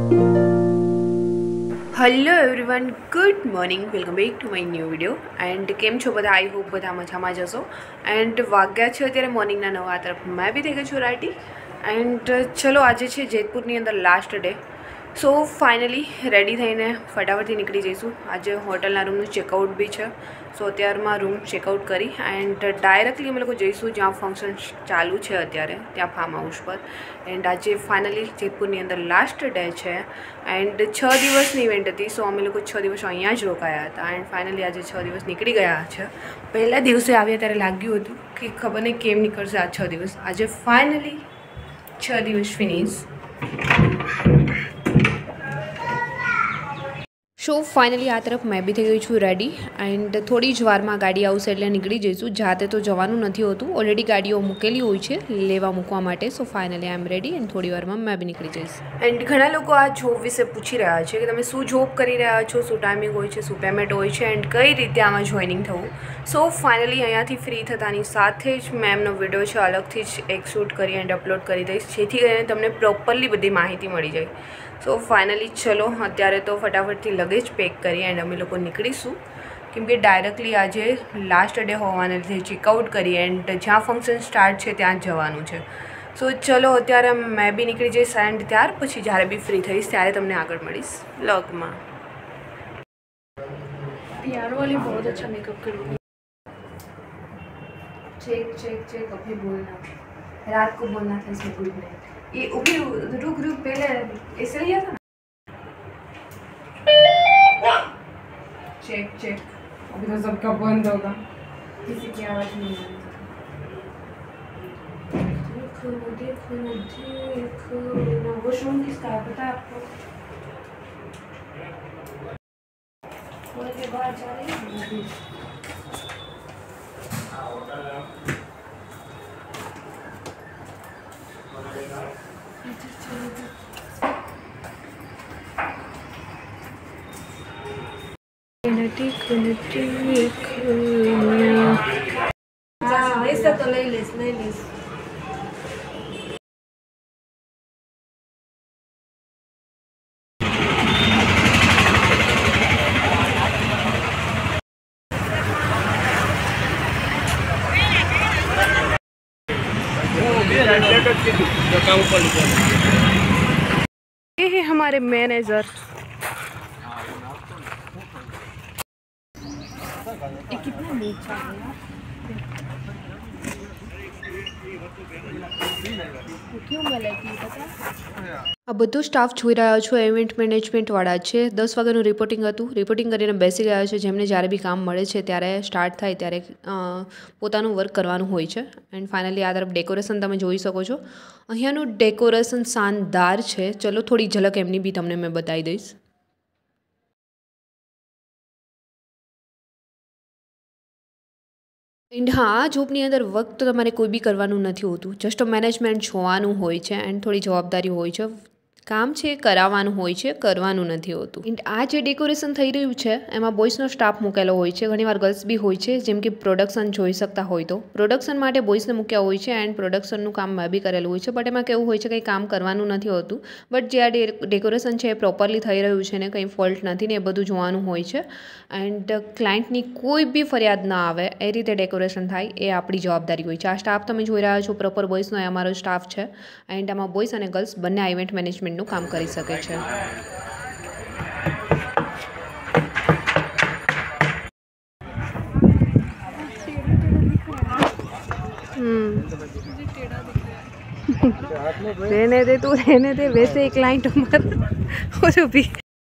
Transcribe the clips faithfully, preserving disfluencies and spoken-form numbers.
Hello everyone, good morning, welcome back to my new video. And કેમ છો બધા? I hope બધા મજામાં જશો. એન્ડ વાગ્યા છે અત્યારે મોર્નિંગના નવ. આ તરફ મેં બી થઈ ગઈ છું રેડી. એન્ડ ચલો, આજે છે જેતપુરની અંદર last day. So finally ready થઈને ફટાફટથી નીકળી જઈશું. આજે હોટલના રૂમનું ચેકઆઉટ બી છે. સો અત્યારમાં રૂમ ચેકઆઉટ કરી એન્ડ ડાયરેક્ટલી અમે લોકો જઈશું જ્યાં ફંક્શન ચાલુ છે અત્યારે, ત્યાં ફાર્મ હાઉસ પર. એન્ડ આજે ફાઇનલી જેતપુરની અંદર લાસ્ટ ડે છે. એન્ડ છ દિવસની ઇવેન્ટ હતી. સો અમે લોકો છ દિવસ અહીંયા જ રોકાયા હતા. એન્ડ ફાઇનલી આજે છ દિવસ નીકળી ગયા છે. પહેલા દિવસે આવ્યા ત્યારે લાગ્યું હતું કે ખબર નહીં કેમ નીકળશે આ છ દિવસ. આજે ફાઇનલી છ દિવસ ફિનિશ. સો ફાઇનલી આ તરફ મેં બી થઈ ગઈ છું રેડી. એન્ડ થોડી જ વારમાં ગાડી આવશે એટલે નીકળી જઈશું. જાતે તો જવાનું નથી હોતું, ઓલરેડી ગાડીઓ મૂકેલી હોય છે લેવા મૂકવા માટે. So finally I am ready and થોડી વારમાં મેં બી નીકળી જઈશ. એન્ડ ઘણા લોકો આ જોબ વિશે પૂછી રહ્યા છે કે તમે શું જોબ કરી રહ્યા છો, શું ટાઈમિંગ હોય છે, શું પેમેન્ટ હોય છે એન્ડ કઈ રીતે આમાં જોઈનિંગ થવું. સો ફાઇનલી અહીંયાથી ફ્રી થતાની સાથે જ મેં એમનો વિડીયો છે અલગથી જ એક શૂટ કરી એન્ડ અપલોડ કરી દઈશ, જેથી કરીને તમને પ્રોપરલી બધી માહિતી મળી જાય. સો ફાઇનલી ચલો, અત્યારે તો ફટાફટથી લગેજ પેક કરી એન્ડ અમે લોકો નીકળીશું, કેમકે ડાયરેક્ટલી આજે લાસ્ટ ડે હોવાને લીધે ચેકઆઉટ કરી એન્ડ જ્યાં ફંક્શન સ્ટાર્ટ છે ત્યાં જ જવાનું છે. સો ચલો, અત્યારે મેં બી નીકળી જઈશ એન્ડ ત્યાર પછી જ્યારે બી ફ્રી થઈશ ત્યારે તમને આગળ મળીશ વ્લોગમાં. प्यारो वाली बहुत अच्छा मेकअप करूँगी. चेक चेक चेक अभी बोलना, रात को बोलना था इसमें गुड नाइट. ये अभी रुक रुक पहले ऐसे लिया था. चेक चेक अभी तो सबका बंद होगा, किसी की आवाज़ नहीं आएगी. देखो देखो देखो ना, वॉशरूम किसका है पता है आपको? थोड़ी देर बाद जा रही है. हाँ, ऐसा तो ले लेस ले लेस. ये है हमारे मैनेजर. ये कितना नीचा है यार. क्यों गलती पता? આ બધો સ્ટાફ જોઈ રહ્યા છો ઇવેન્ટ મેનેજમેન્ટવાળા છે. દસ વાગ્યાનું રિપોર્ટિંગ હતું. રિપોર્ટિંગ કરીને બેસી ગયા છે. જેમને જ્યારે બી કામ મળે છે ત્યારે સ્ટાર્ટ થાય ત્યારે પોતાનું વર્ક કરવાનું હોય છે. એન્ડ ફાઇનલી આ તરફ ડેકોરેશન તમે જોઈ શકો છો. અહીંયાનું ડેકોરેશન શાનદાર છે. ચલો થોડી ઝલક એમની બી તમને મેં બતાવી દઈશ. એન્ડ હા, આ જોબની અંદર વર્ક તો તમારે કોઈ બી કરવાનું નથી હોતું, જસ્ટ મેનેજમેન્ટ જોવાનું હોય છે એન્ડ થોડી જવાબદારી હોય છે. કામ છે કરાવવાનું હોય છે, કરવાનું નથી હોતું. એન્ડ આ જે ડેકોરેશન થઈ રહ્યું છે એમાં બોയ്સનો સ્ટાફ મૂકેલો હોય છે, ઘણીવાર ગર્લ્સ બી હોય છે. જેમ કે પ્રોડક્શન જોઈ શકતા હોય તો પ્રોડક્શન માટે બોയ്સને મૂક્યા હોય છે એન્ડ પ્રોડક્શનનું કામ મેં બી કરેલું હોય છે. બટ એમાં કેવું હોય છે, કંઈ કામ કરવાનું નથી હોતું. બટ જે આ ડેકોરેશન છે એ પ્રોપરલી થઈ રહ્યું છે ને કંઈ ફોલ્ટ નથી ને એ બધું જોવાનું હોય છે. એન્ડ ક્લાયન્ટની કોઈ બી ફરિયાદ ના આવે એ રીતે ડેકોરેશન થાય એ આપણી જવાબદારી હોય છે. આ સ્ટાફ તમે જોઈ રહ્યા છો પ્રોપર બોയ്સનો એ અમારો સ્ટાફ છે. એન્ડ આમાં બોಯ್સ અને ગર્લ્સ બંને આ ઇવેન્ટ મેનેજમેન્ટનું કામ કરી શકે છે. रहने दे तू, रहने दे. वैसे ही क्लाइंट हमारा हो जो भी.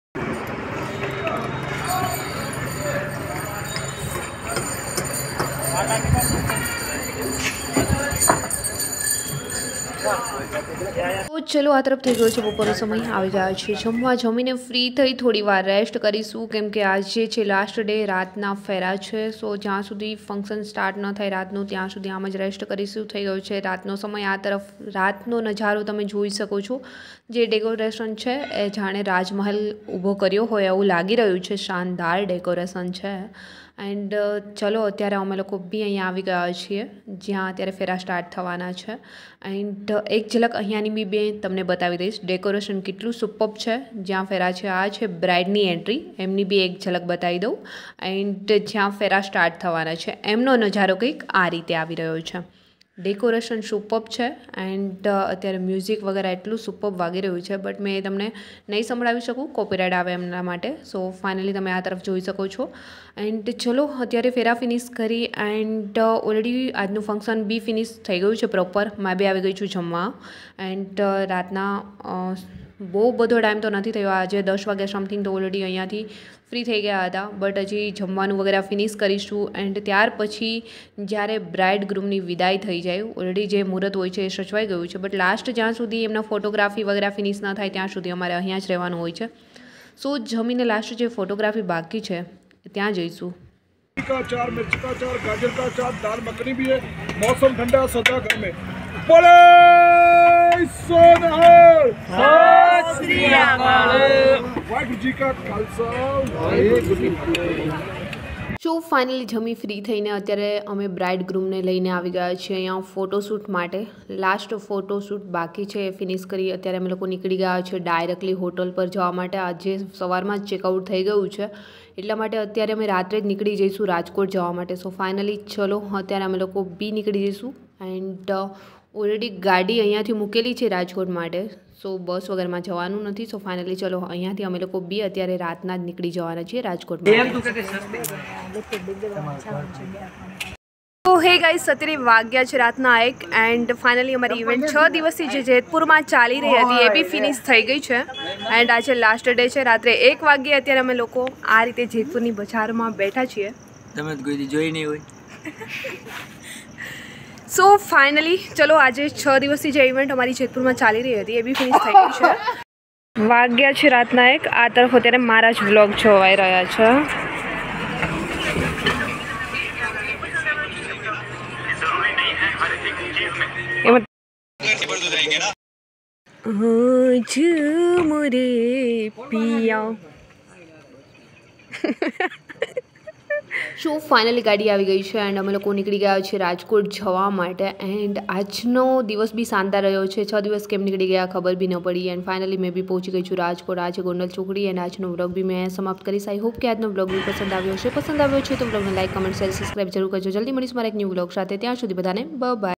તો ચલો, આ તરફ થઈ ગયો છે બપોરનો સમય. આવી ગયા છે જમવા. જમીને ફ્રી થઈ થોડી વાર રેસ્ટ કરીશું, કેમ કે આજે છે લાસ્ટ ડે. રાતના ફેરા છે. સો જ્યાં સુધી ફંક્શન સ્ટાર્ટ ન થાય રાતનું ત્યાં સુધી આમ જ રેસ્ટ કરીશું. થઈ ગયો છે રાતનો સમય. આ તરફ રાતનો નજારો તમે જોઈ શકો છો. જે ડેકોરેશન છે એ જાણે રાજમહેલ ઊભો કર્યો હોય એવું લાગી રહ્યું છે. શાનદાર ડેકોરેશન છે. એન્ડ ચલો અત્યારે અમે લોકો બી અહીંયા આવી ગયા છીએ જ્યાં અત્યારે ફેરા સ્ટાર્ટ થવાના છે. એન્ડ એક ઝલક અહીંયાની બી બે તમને બતાવી દઈશ. ડેકોરેશન કેટલું સુપર્બ છે. જ્યાં ફેરા છે આ છે બ્રાઇડની એન્ટ્રી, એમની બી એક ઝલક બતાવી દઉં. એન્ડ જ્યાં ફેરા સ્ટાર્ટ થવાના છે એમનો નજારો કંઈક આ રીતે આવી રહ્યો છે. ડેકોરેશન સુપર્બ છે એન્ડ અત્યારે મ્યુઝિક વગેરે એટલું સુપર્બ વાગી રહ્યું છે, બટ મેં તમને નહીં સંભળાવી શકું, કોપીરાઇટ આવે એમના માટે. સો ફાઇનલી તમે આ તરફ જોઈ શકો છો. એન્ડ ચલો અત્યારે ફેરા ફિનિશ કરી એન્ડ ઓલરેડી આજનું ફંક્શન બી ફિનિશ થઈ ગયું છે પ્રોપર. મેં બી આવી ગઈ છું જમવા. એન્ડ રાતના બહુ બધો ટાઈમ તો નથી થયો, આજે દસ વાગ્યા સમથિંગ તો ઓલરેડી અહીંયાથી ફ્રી થઈ ગયા હતા, બટ હજી જમવાનું વગેરે ફિનિશ કરીશું. એન્ડ ત્યાર પછી જ્યારે બ્રાઇડ ગ્રૂમની વિદાય થઈ જાય, ઓલરેડી જે મુહૂર્ત હોય છે એ સચવાઈ ગયું છે, બટ લાસ્ટ જ્યાં સુધી એમના ફોટોગ્રાફી વગેરે ફિનિશ ના થાય ત્યાં સુધી અમારે અહીંયા જ રહેવાનું હોય છે. સો જમીને લાસ્ટ જે ફોટોગ્રાફી બાકી છે ત્યાં જઈશું. का अचार, मिर्च का अचार, गाजर का अचार, दाल मखनी भी है. मौसम ठंडा, सदा घर में बोले सोनहर सत श्री अकाल. वाहिगुरु जी का खालसा वाहिगुरु जी की फतेह. સો ફાઇનલી જમી ફ્રી થઈને અત્યારે અમે બ્રાઇડ ગ્રૂમને લઈને આવી ગયા છીએ અહીંયા ફોટોશૂટ માટે. લાસ્ટ ફોટોશૂટ બાકી છે એ ફિનિશ કરી અત્યારે અમે લોકો નીકળી ગયા છે ડાયરેક્ટલી હોટલ પર જવા માટે. આજે સવારમાં જ ચેકઆઉટ થઈ ગયું છે એટલા માટે અત્યારે અમે રાત્રે જ નીકળી જઈશું રાજકોટ જવા માટે. સો ફાઇનલી ચલો અત્યારે અમે લોકો બી નીકળી જઈશું. એન્ડ ઓલરેડી ગાડી અહીંયાથી મૂકેલી છે રાજકોટ માટે, સો બસ વગરમાં જવાનું નથી. સો ફાઇનલી ચલો અહીંયાથી અમે લોકો બી અત્યારે રાતના જ નીકળી જવાના છીએ રાજકોટ. તો હે ગાઈસ, અત્યારે વાગ્યા છે રાતના એક. એન્ડ ફાઇનલી અમારી ઇવેન્ટ છ દિવસથી જે જેતપુરમાં ચાલી રહી હતી એ બી ફિનિશ થઈ ગઈ છે. એન્ડ આજે લાસ્ટ ડે છે. રાત્રે એક વાગ્યે અત્યારે અમે લોકો આ રીતે જેતપુરની બજારમાં બેઠા છીએ. તમે કોઈ દી જોઈ નહીં હોય. સો ફાઇનલી ચલો આજે છ દિવસથી જે ઇવેન્ટ અમારી જેતપુરમાં ચાલી રહી હતી એ બી ફિનિશ થઈ ગઈ છે. વાગ્યા છે રાતના એક. આ તરફ અત્યારે મારા જ વ્લોગ જોવાઈ રહ્યા છે. મોરે પિયા. સો ફાઇનલી ગાડી આવી ગઈ છે એન્ડ અમે લોકો નીકળી ગયા છીએ રાજકોટ જવા માટે. એન્ડ આજનો દિવસ બી શાનદાર રહ્યો છે. છ દિવસ કેમ નીકળી ગયા ખબર બી ન પડી. એન્ડ ફાઇનલી મેં બી પહોંચી ગઈ છું રાજકોટ. આ છે ગોંડલ ચોકડી. એન્ડ આજનો વ્લોગ બી મેં સમાપ્ત કરીશ. આઈ હોપ કે આજનો વ્લોગ બી પસંદ આવ્યો છે. પસંદ આવ્યો છે તો વ્લોગને લાઈક, કમેન્ટ, શેર, સબસ્ક્રાઈબ જરૂર કરજો. જલ્દી મળીશું મારા એક ન્યૂ વ્લોગ સાથે. ત્યાં સુધી બધાને બાય બાય.